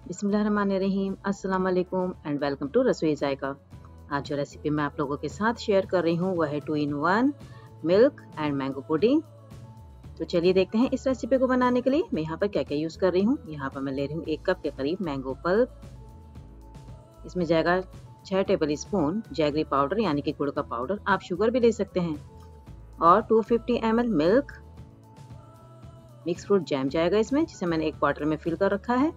बिस्मिल्लाहिर्रहमानिर्रहीम, अस्सलाम वालेकुम एंड वेलकम टू रसोई जायका। आज जो रेसिपी मैं आप लोगों के साथ शेयर कर रही हूँ वह है 2 in 1 milk and mango pudding. तो चलिए देखते हैं इस रेसिपी को बनाने के लिए मैं यहाँ पर क्या क्या यूज़ कर रही हूँ। यहाँ पर मैं ले रही हूँ 1 कप के करीब मैंगो पल्प। इसमें जाएगा 6 टेबल स्पून जैगरी पाउडर यानी कि गुड़ का पाउडर, आप शुगर भी ले सकते हैं, और 250 ml milk. Mix fruit jam जाएगा इसमें, जिसे मैंने एक क्वार्टर में फिल कर रखा है।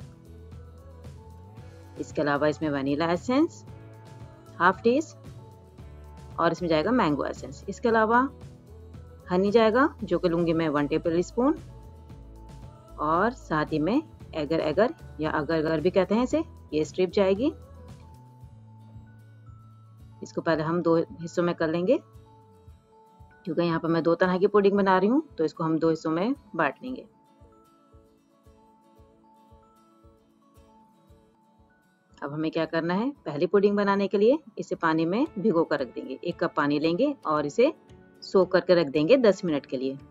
इसके अलावा इसमें वनीला एसेंस हाफ टीज, और इसमें जाएगा मैंगो एसेंस। इसके अलावा हनी जाएगा, जो कि लूंगी मैं 1 टेबल स्पून, और साथ ही में एगर एगर या अगर अगर भी कहते हैं इसे, ये स्ट्रिप जाएगी। इसको पहले हम 2 हिस्सों में कर लेंगे, क्योंकि यहाँ पर मैं 2 तरह की पुडिंग बना रही हूँ, तो इसको हम 2 हिस्सों में बांट लेंगे। अब हमें क्या करना है, पहली पुडिंग बनाने के लिए इसे पानी में भिगो कर रख देंगे। 1 कप पानी लेंगे और इसे सोक करके रख देंगे 10 मिनट के लिए।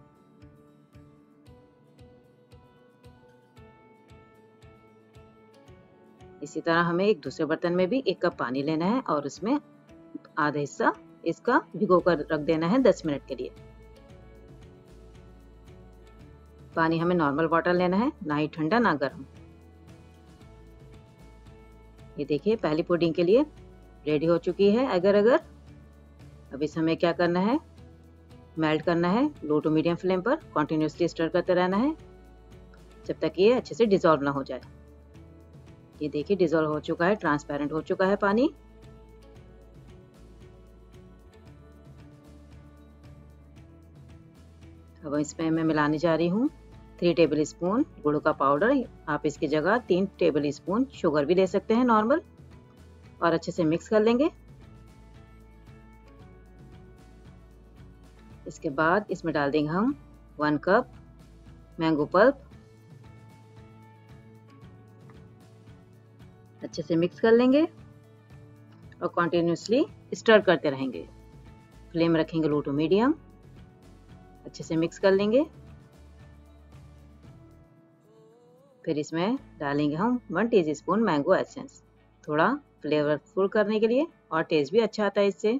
इसी तरह हमें एक दूसरे बर्तन में भी 1 कप पानी लेना है और उसमें आधा हिस्सा इसका भिगो कर रख देना है 10 मिनट के लिए। पानी हमें नॉर्मल वाटर लेना है, ना ही ठंडा ना गर्म। ये देखिए पहली पुडिंग के लिए रेडी हो चुकी है अगर अगर। अब इस हमें क्या करना है, मेल्ट करना है लो टू मीडियम फ्लेम पर। कंटिन्यूसली स्टर करते रहना है जब तक ये अच्छे से डिसॉल्व ना हो जाए। ये देखिए डिसॉल्व हो चुका है, ट्रांसपेरेंट हो चुका है पानी। अब इसमें मैं मिलाने जा रही हूँ 3 टेबल स्पून गुड़ का पाउडर। आप इसकी जगह 3 टेबल स्पून शुगर भी ले सकते हैं नॉर्मल, और अच्छे से मिक्स कर लेंगे। इसके बाद इसमें डाल देंगे हम 1 कप मैंगो पल्प। अच्छे से मिक्स कर लेंगे और कंटिन्यूसली स्टर करते रहेंगे। फ्लेम रखेंगे लो टू मीडियम। अच्छे से मिक्स कर लेंगे। फिर इसमें डालेंगे हम 1 टीस्पून मैंगो एसेंस, थोड़ा फ्लेवरफुल करने के लिए, और टेस्ट भी अच्छा आता है इससे।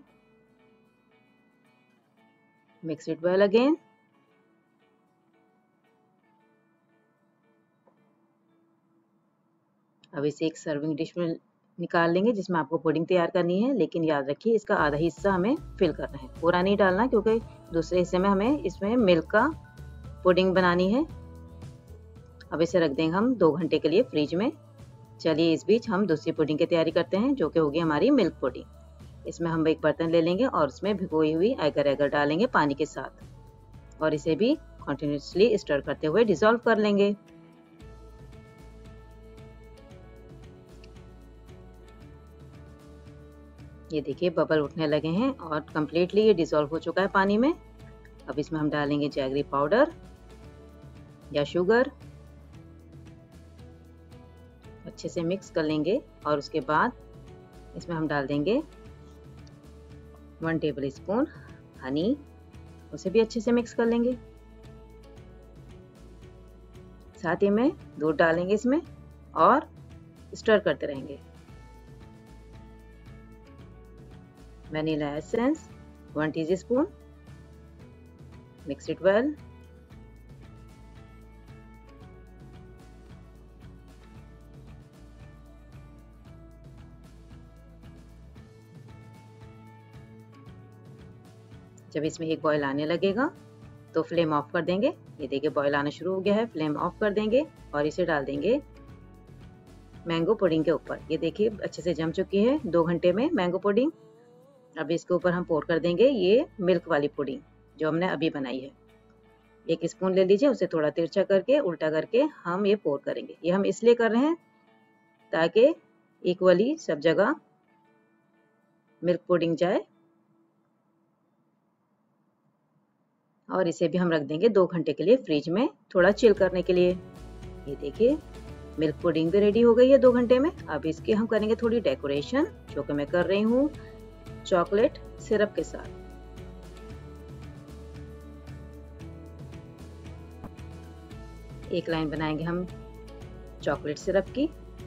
Mix it well again. अब इसे एक सर्विंग डिश में निकाल लेंगे जिसमें आपको पुडिंग तैयार करनी है, लेकिन याद रखिए इसका आधा हिस्सा हमें फिल करना है, पूरा नहीं डालना, क्योंकि दूसरे हिस्से में हमें इसमें मिल्क का पुडिंग बनानी है। अब इसे रख देंगे हम 2 घंटे के लिए फ्रिज में। चलिए इस बीच हम दूसरी पुडिंग की तैयारी करते हैं, जो कि होगी हमारी मिल्क पुडिंग। इसमें हम एक बर्तन ले लेंगे और उसमें भिगोई हुई एगर एगर डालेंगे पानी के साथ, और इसे भी कंटिन्यूसली स्टर करते हुए डिसॉल्व कर लेंगे। ये देखिए बबल उठने लगे हैं और कम्प्लीटली ये डिसॉल्व हो चुका है पानी में। अब इसमें हम डालेंगे जैगरी पाउडर या शुगर। अच्छे से मिक्स कर लेंगे, और उसके बाद इसमें हम डाल देंगे 1 टेबल स्पून हनी, उसे भी अच्छे से मिक्स कर लेंगे। साथ ही में दूध डालेंगे इसमें और स्टर करते रहेंगे। Vanilla essence 1 teaspoon, mix it well. जब इसमें एक बॉयल आने लगेगा तो फ्लेम ऑफ कर देंगे। ये देखिए बॉयल आना शुरू हो गया है, फ्लेम ऑफ कर देंगे और इसे डाल देंगे मैंगो पुडिंग के ऊपर। ये देखिए अच्छे से जम चुकी है 2 घंटे में मैंगो पुडिंग। अब इसके ऊपर हम पोर कर देंगे ये मिल्क वाली पुडिंग जो हमने अभी बनाई है। 1 स्पून ले लीजिए, उसे थोड़ा तिरछा करके उल्टा करके हम ये पोर करेंगे। ये हम इसलिए कर रहे हैं ताकि इक्वली सब जगह मिल्क पुडिंग जाए, और इसे भी हम रख देंगे 2 घंटे के लिए फ्रिज में थोड़ा चिल करने के लिए। ये देखिए मिल्क पुडिंग भी रेडी हो गई है 2 घंटे में। अब इसके हम करेंगे थोड़ी डेकोरेशन, जो कि मैं कर रही हूँ चॉकलेट सिरप के साथ। एक लाइन बनाएंगे हम चॉकलेट सिरप की,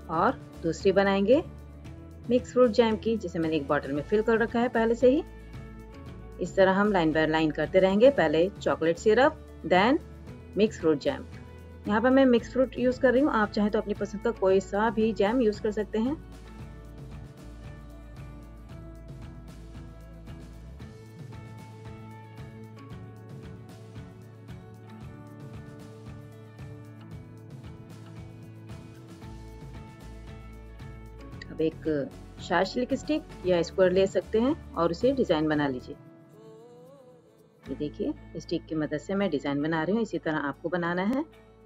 और दूसरी बनाएंगे मिक्स फ्रूट जैम की, जिसे मैंने एक बॉटल में फिल कर रखा है पहले से ही। इस तरह हम लाइन बाय लाइन करते रहेंगे, पहले chocolate syrup, then mix fruit jam. यहाँ पर मैं मिक्स फ्रूट यूज कर रही हूँ, आप चाहे तो अपनी पसंद का कोई सा भी जैम यूज कर सकते हैं। अब एक शार्प सिल्क स्टिक या स्क्वायर ले सकते हैं और उसे डिजाइन बना लीजिए। ये देखिए स्टिक की मदद से मैं डिजाइन बना रही हूँ, इसी तरह आपको बनाना है।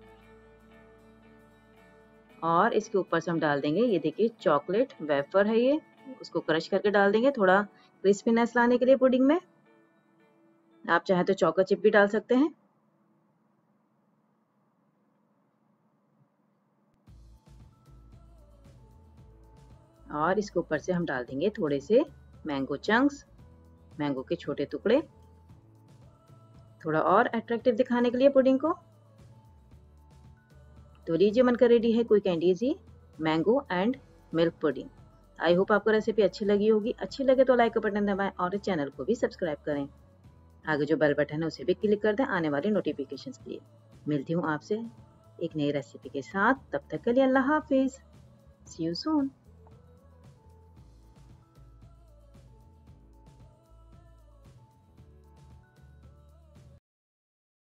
और इसके ऊपर से हम डाल देंगे, ये देखिए चॉकलेट वेफर है ये, उसको क्रश करके डाल देंगे थोड़ा क्रिस्पीनेस लाने के लिए पुडिंग में। आप चाहे तो चोको चिप भी डाल सकते हैं। और इसके ऊपर से हम डाल देंगे थोड़े से मैंगो चंक्स, मैंगो के छोटे टुकड़े, थोड़ा और अट्रैक्टिव दिखाने के लिए पुडिंग को। तो लीजिए बनकर रेडी है quick and easy mango and milk pudding. I hope आपको रेसिपी अच्छी लगी होगी। अच्छी लगे तो लाइक का बटन दबाएं और इस चैनल को भी सब्सक्राइब करें। आगे जो बेल बटन है उसे भी क्लिक कर दें आने वाली नोटिफिकेशंस के लिए। मिलती हूँ आपसे एक नई रेसिपी के साथ, तब तक के लिए अल्लाह हाफिज। सी यू सून।